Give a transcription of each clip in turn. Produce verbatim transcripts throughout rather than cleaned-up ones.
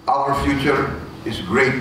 Our future is great.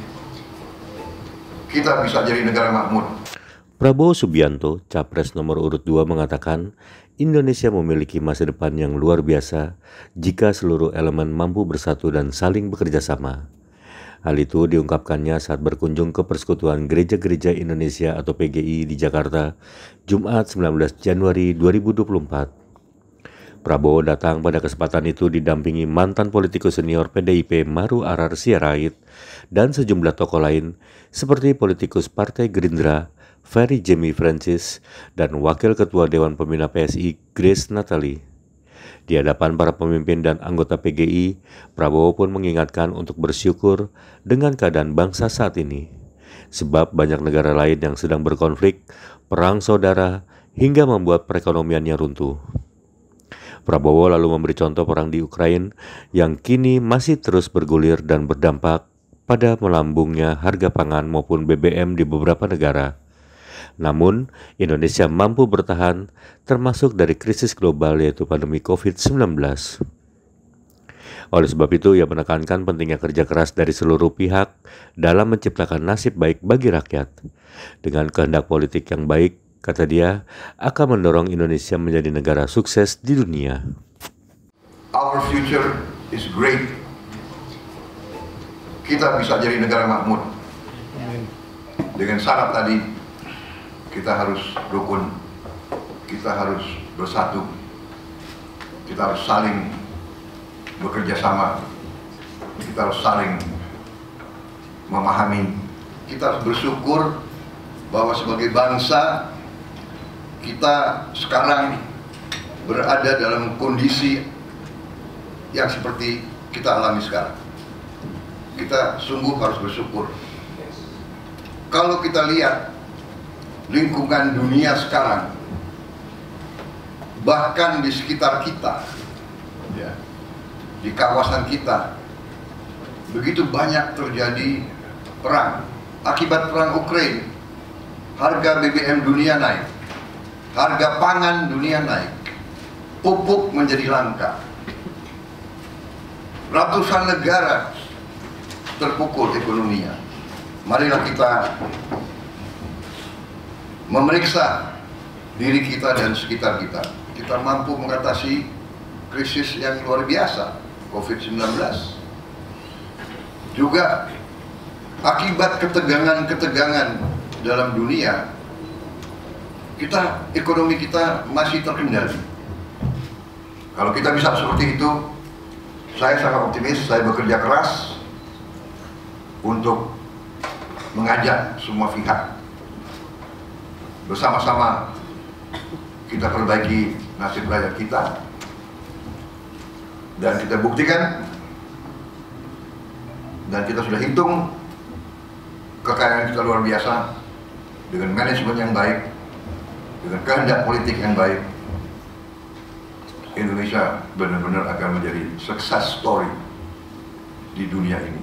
Kita bisa jadi negara makmur. Prabowo Subianto, Capres nomor urut dua mengatakan, Indonesia memiliki masa depan yang luar biasa jika seluruh elemen mampu bersatu dan saling bekerja sama. Hal itu diungkapkannya saat berkunjung ke Persekutuan Gereja-Gereja Indonesia atau P G I di Jakarta, Jumat sembilan belas Januari dua ribu dua puluh empat. Prabowo datang pada kesempatan itu didampingi mantan politikus senior P D I P Maru Arar Sirait dan sejumlah tokoh lain seperti politikus Partai Gerindra, Ferry Jemi Francis, dan Wakil Ketua Dewan Pembina P S I Grace Natali. Di hadapan para pemimpin dan anggota P G I, Prabowo pun mengingatkan untuk bersyukur dengan keadaan bangsa saat ini. Sebab banyak negara lain yang sedang berkonflik, perang saudara, hingga membuat perekonomiannya runtuh. Prabowo lalu memberi contoh perang di Ukraina yang kini masih terus bergulir dan berdampak pada melambungnya harga pangan maupun B B M di beberapa negara. Namun, Indonesia mampu bertahan termasuk dari krisis global yaitu pandemi covid sembilan belas. Oleh sebab itu, ia menekankan pentingnya kerja keras dari seluruh pihak dalam menciptakan nasib baik bagi rakyat. Dengan kehendak politik yang baik, kata dia, akan mendorong Indonesia menjadi negara sukses di dunia. Our future is great. Kita bisa jadi negara makmur. Dengan syarat tadi, kita harus rukun, kita harus bersatu, kita harus saling bekerja sama, kita harus saling memahami, kita harus bersyukur bahwa sebagai bangsa kita sekarang berada dalam kondisi yang seperti kita alami sekarang. Kita sungguh harus bersyukur. Kalau kita lihat lingkungan dunia sekarang, bahkan di sekitar kita, ya, di kawasan kita, begitu banyak terjadi perang. Akibat perang Ukraina, harga B B M dunia naik, harga pangan dunia naik, pupuk menjadi langka, ratusan negara terpukul ekonominya. Marilah kita memeriksa diri kita dan sekitar kita. Kita mampu mengatasi krisis yang luar biasa, covid sembilan belas. Juga akibat ketegangan-ketegangan dalam dunia, kita ekonomi kita masih terkendali. Kalau kita bisa seperti itu, saya sangat optimis, saya bekerja keras untuk mengajak semua pihak bersama-sama kita perbaiki nasib rakyat kita dan kita buktikan dan kita sudah hitung kekayaan kita luar biasa dengan manajemen yang baik, dengan kehendak politik yang baik. Indonesia benar-benar akan menjadi success story di dunia ini.